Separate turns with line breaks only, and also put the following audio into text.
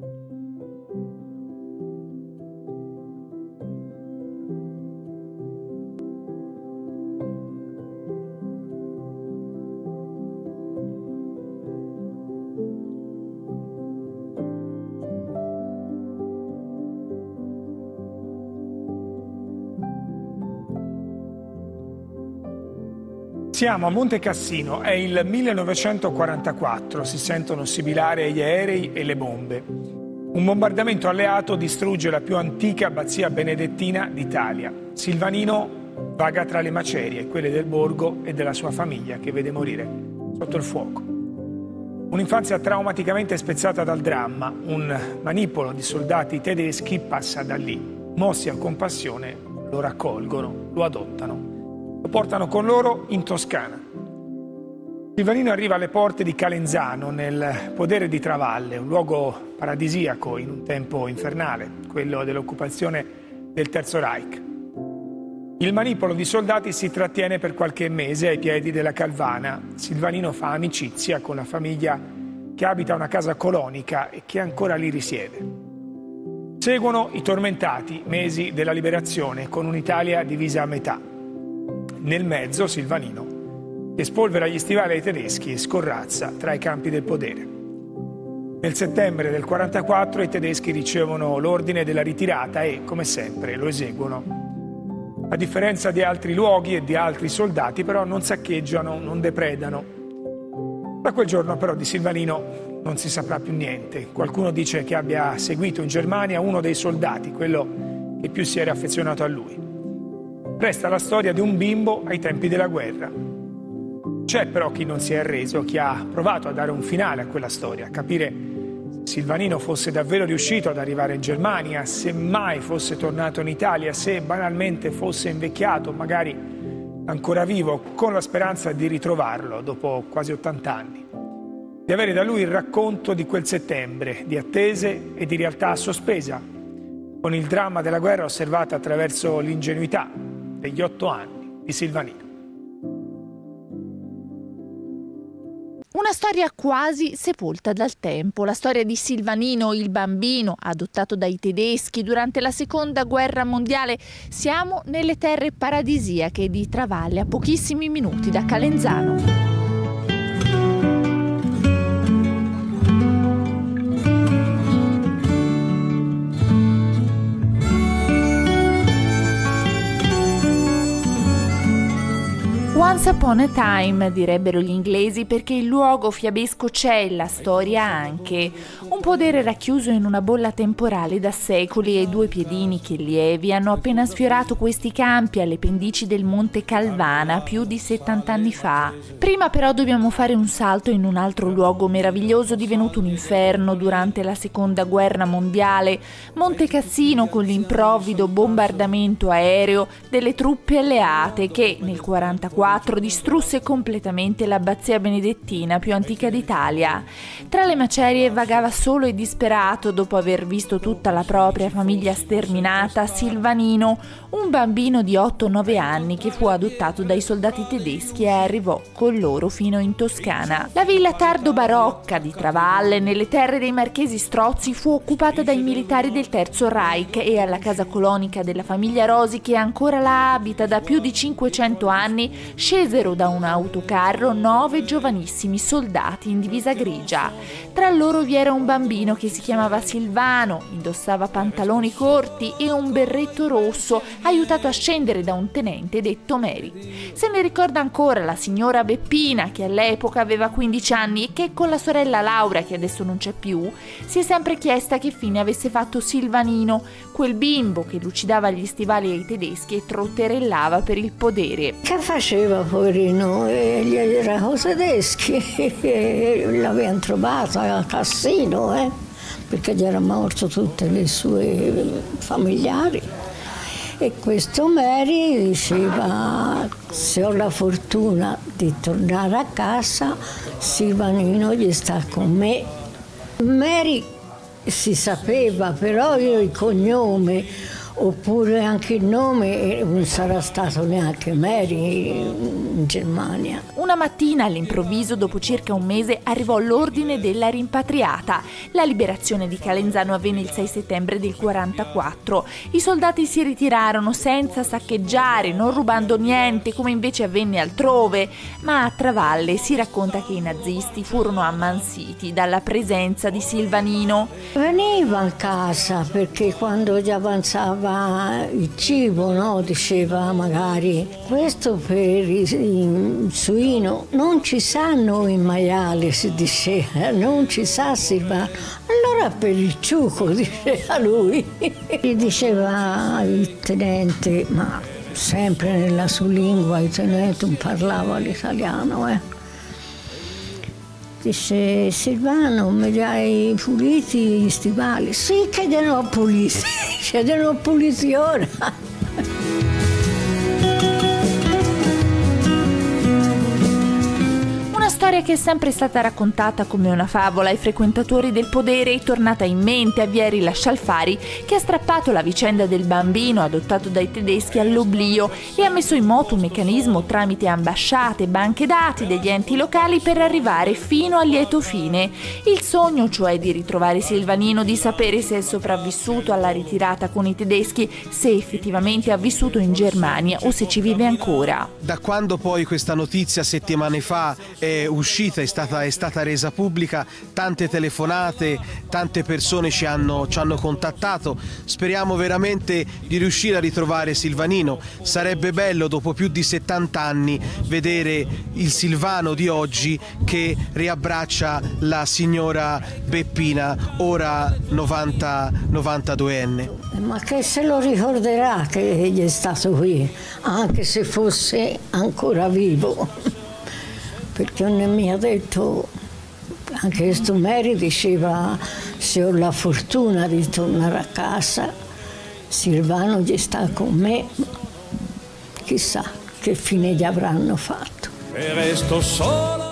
Siamo a Monte Cassino, è il 1944, si sentono sibilare gli aerei e le bombe. Un bombardamento alleato distrugge la più antica abbazia benedettina d'Italia. Silvanino vaga tra le macerie, quelle del borgo e della sua famiglia, che vede morire sotto il fuoco. Un'infanzia traumaticamente spezzata dal dramma, un manipolo di soldati tedeschi passa da lì. Mossi a compassione lo raccolgono, lo adottano. Lo portano con loro in Toscana. Silvanino arriva alle porte di Calenzano, nel podere di Travalle, un luogo paradisiaco in un tempo infernale, quello dell'occupazione del Terzo Reich. Il manipolo di soldati si trattiene per qualche mese ai piedi della Calvana. Silvanino fa amicizia con la famiglia che abita una casa colonica e che ancora lì risiede. Seguono i tormentati mesi della liberazione, con un'Italia divisa a metà. Nel mezzo Silvanino, che spolvera gli stivali ai tedeschi e scorrazza tra i campi del podere. Nel settembre del 1944 i tedeschi ricevono l'ordine della ritirata e, come sempre, lo eseguono. A differenza di altri luoghi e di altri soldati, però, non saccheggiano, non depredano. Da quel giorno, però, di Silvanino non si saprà più niente. Qualcuno dice che abbia seguito in Germania uno dei soldati, quello che più si era affezionato a lui. Resta la storia di un bimbo ai tempi della guerra. C'è però chi non si è arreso, chi ha provato a dare un finale a quella storia, capire se Silvanino fosse davvero riuscito ad arrivare in Germania, se mai fosse tornato in Italia, se banalmente fosse invecchiato, magari ancora vivo, con la speranza di ritrovarlo dopo quasi 80 anni. Di avere da lui il racconto di quel settembre, di attese e di realtà sospesa, con il dramma della guerra osservata attraverso l'ingenuità degli 8 anni di Silvanino.
Una storia quasi sepolta dal tempo, la storia di Silvanino, il bambino adottato dai tedeschi durante la Seconda Guerra Mondiale. Siamo nelle terre paradisiache di Travalle, a pochissimi minuti da Calenzano. Once upon a time, direbbero gli inglesi, perché il luogo fiabesco c'è, la storia anche. Un podere racchiuso in una bolla temporale da secoli e 2 piedini che lievi hanno appena sfiorato questi campi alle pendici del Monte Calvana più di 70 anni fa. Prima però dobbiamo fare un salto in un altro luogo meraviglioso divenuto un inferno durante la Seconda Guerra Mondiale, Monte Cassino, con l'improvvido bombardamento aereo delle truppe alleate che nel 1944 distrusse completamente l'abbazia benedettina più antica d'Italia. Tra le macerie vagava solo e disperato, dopo aver visto tutta la propria famiglia sterminata, Silvanino, un bambino di 8-9 anni che fu adottato dai soldati tedeschi e arrivò con loro fino in Toscana. La villa tardo barocca di Travalle, nelle terre dei marchesi Strozzi, fu occupata dai militari del Terzo Reich e alla casa colonica della famiglia Rosi, che ancora la abita da più di 500 anni, scesero da un autocarro 9 giovanissimi soldati in divisa grigia. Tra loro vi era un bambino che si chiamava Silvano, indossava pantaloni corti e un berretto rosso, aiutato a scendere da un tenente detto Mary. Se ne ricorda ancora la signora Beppina, che all'epoca aveva 15 anni e che con la sorella Laura, che adesso non c'è più, si è sempre chiesta che fine avesse fatto Silvanino, quel bimbo che lucidava gli stivali ai tedeschi e trotterellava per il podere.
Che faceva, poverino? Gli era cosa tedeschi, l'avevano trovato a Cassino, perché gli erano morti tutti i suoi familiari. E questo Mary diceva: se ho la fortuna di tornare a casa, Silvanino gli sta con me. Mary si sapeva, però io il cognome oppure anche il nome non sarà stato neanche Mary in Germania.
Una mattina all'improvviso, dopo circa un mese, arrivò l'ordine della rimpatriata. La liberazione di Calenzano avvenne il 6 settembre del 44. I soldati si ritirarono senza saccheggiare, non rubando niente come invece avvenne altrove, ma a Travalle si racconta che i nazisti furono ammansiti dalla presenza di Silvanino.
Veniva a casa perché quando gli avanzava il cibo, no, diceva magari questo per il suino non ci sanno i maiali, si diceva, non ci sa Silvano. Allora per il ciuco, diceva lui. Gli diceva il tenente, ma sempre nella sua lingua, il tenente non parlava l'italiano, Dice, Silvano, mi hai puliti gli stivali? Sì che li ho puliti, li ho puliti ora.
Storia che è sempre stata raccontata come una favola ai frequentatori del podere, è tornata in mente a Vieri Lascialfari, che ha strappato la vicenda del bambino adottato dai tedeschi all'oblio e ha messo in moto un meccanismo tramite ambasciate, banche dati degli enti locali per arrivare fino al lieto fine. Il sogno, cioè, di ritrovare Silvanino, di sapere se è sopravvissuto alla ritirata con i tedeschi, se effettivamente ha vissuto in Germania o se ci vive ancora.
Da quando poi questa notizia settimane fa è uscita, è stata resa pubblica, tante telefonate, tante persone ci hanno contattato. Speriamo veramente di riuscire a ritrovare Silvanino. Sarebbe bello dopo più di 70 anni vedere il Silvano di oggi che riabbraccia la signora Beppina, ora 92enne.
Ma che se lo ricorderà che egli è stato qui, anche se fosse ancora vivo. Perché non mi ha detto, anche questo Mary diceva, se ho la fortuna di tornare a casa, Silvano gli sta con me, chissà che fine gli avranno fatto.
E resto sola.